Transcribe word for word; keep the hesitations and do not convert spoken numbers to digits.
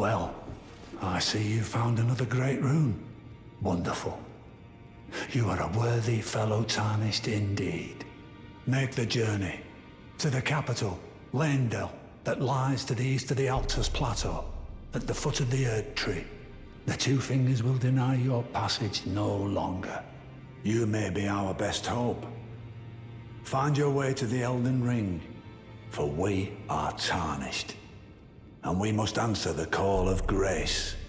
Well, I see you found another Great Rune. Wonderful. You are a worthy fellow Tarnished indeed. Make the journey to the capital, Leyndell, that lies to the east of the Altus Plateau, at the foot of the Erd Tree. The Two Fingers will deny your passage no longer. You may be our best hope. Find your way to the Elden Ring, for we are Tarnished, and we must answer the call of grace.